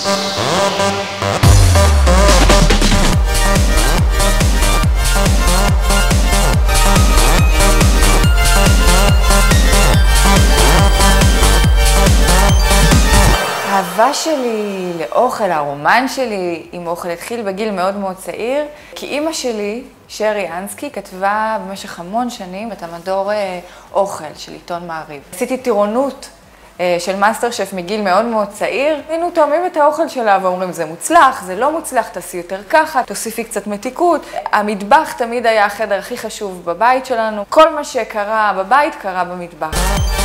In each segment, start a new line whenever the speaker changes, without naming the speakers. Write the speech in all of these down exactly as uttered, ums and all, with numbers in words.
האהבה שלי לאוכל, הרומן שלי עם אוכל התחיל בגיל מאוד מאוד צעיר, כי אימא שלי, שרי אנסקי, כתבה במשך המון שנים את המדור אוכל של עיתון מעריב. עשיתי טירונות של מאסטר שף מגיל מאוד מאוד צעיר. היינו תואמים את האוכל שלה ואומרים זה מוצלח, זה לא מוצלח, תעשי יותר ככה, תוסיפי קצת מתיקות. המטבח תמיד היה החדר הכי חשוב בבית שלנו. כל מה שקרה בבית קרה במטבח.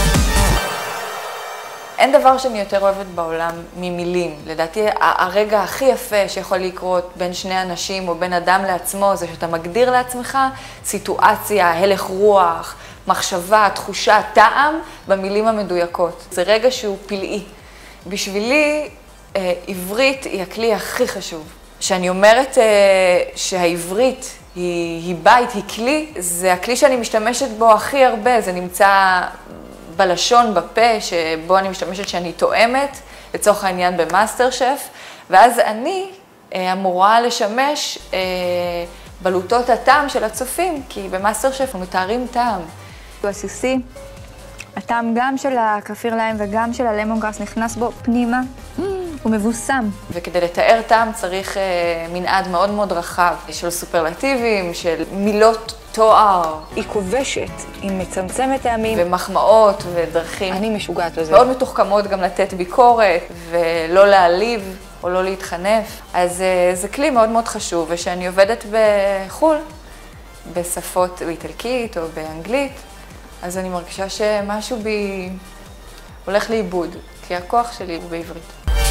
אין דבר שאני יותר אוהבת בעולם ממילים. לדעתי, הרגע הכי יפה שיכול לקרות בין שני אנשים או בין אדם לעצמו, זה שאתה מגדיר לעצמך סיטואציה, הלך רוח, מחשבה, תחושה, טעם, במילים המדויקות. זה רגע שהוא פלאי. בשבילי, עברית היא הכלי הכי חשוב. כשאני אומרת שהעברית היא, היא בית, היא כלי, זה הכלי שאני משתמשת בו הכי הרבה. זה נמצא בלשון, בפה, שבו אני משתמשת שאני תואמת, לצורך העניין במאסטר שף, ואז אני אמורה לשמש בלוטות הטעם של הצופים, כי במאסטר שף מתארים טעם.
הסיסי, הטעם גם של הכפיר ליים וגם של הלמון גראס נכנס בו פנימה, הוא מבוסם.
וכדי לתאר טעם צריך מנעד מאוד מאוד רחב של סופרלטיבים, של מילות תואר.
היא כובשת, היא מצמצמת טעמים.
ומחמאות ודרכים.
אני משוגעת לזה.
מאוד מתוחכמות גם לתת ביקורת ולא להעליב או לא להתחנף. אז זה כלי מאוד מאוד חשוב, ושאני עובדת בחול, בשפות באיטלקית או באנגלית, אז אני מרגישה שמשהו בי הולך לאיבוד, כי הכוח שלי הוא בעברית.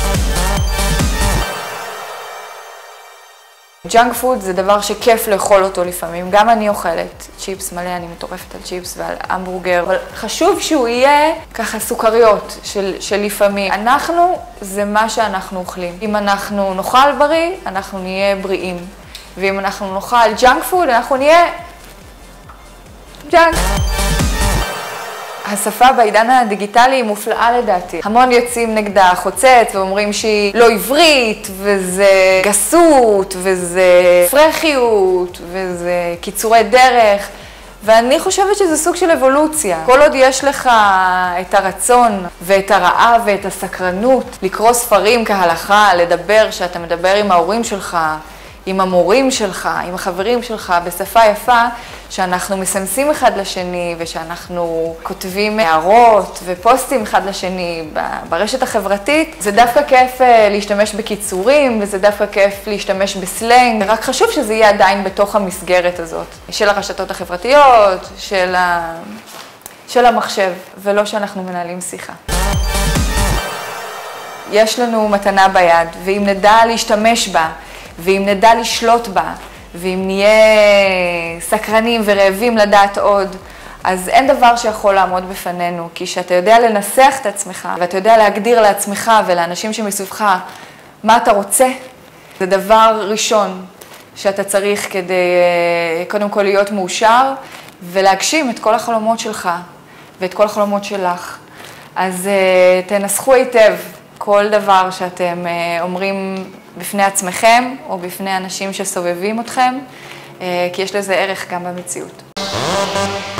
ג'אנק פוד זה דבר שכיף לאכול אותו לפעמים. גם אני אוכלת צ'יפס מלא, אני מטורפת על צ'יפס ועל המבורגר, אבל חשוב שהוא יהיה ככה סוכריות של, של לפעמים. אנחנו, זה מה שאנחנו אוכלים. אם אנחנו נאכל בריא, אנחנו נהיה בריאים. ואם אנחנו נאכל ג'אנק פוד, אנחנו נהיה ג'אנק. השפה בעידן הדיגיטלי היא מופלאה לדעתי. המון יוצאים נגדה חוצץ ואומרים שהיא לא עברית, וזה גסות, וזה פרחיות, וזה קיצורי דרך. ואני חושבת שזה סוג של אבולוציה. כל עוד יש לך את הרצון ואת הרעב ואת הסקרנות, לקרוא ספרים כהלכה, לדבר שאתה מדבר עם ההורים שלך, עם המורים שלך, עם החברים שלך, בשפה יפה, שאנחנו מסמסים אחד לשני, ושאנחנו כותבים הערות ופוסטים אחד לשני ברשת החברתית, זה דווקא כיף להשתמש בקיצורים, וזה דווקא כיף להשתמש בסלנג. רק חשוב שזה יהיה עדיין בתוך המסגרת הזאת, של הרשתות החברתיות, של, ה... של המחשב, ולא שאנחנו מנהלים שיחה. יש לנו מתנה ביד, ואם נדע להשתמש בה, ואם נדע לשלוט בה, ואם נהיה סקרנים ורעבים לדעת עוד, אז אין דבר שיכול לעמוד בפנינו, כי שאתה יודע לנסח את עצמך, ואתה יודע להגדיר לעצמך ולאנשים שמסביבך מה אתה רוצה, זה דבר ראשון שאתה צריך כדי קודם כל להיות מאושר, ולהגשים את כל החלומות שלך ואת כל החלומות שלך. אז תנסחו היטב כל דבר שאתם אומרים בפני עצמכם או בפני אנשים שסובבים אתכם, כי יש לזה ערך גם במציאות.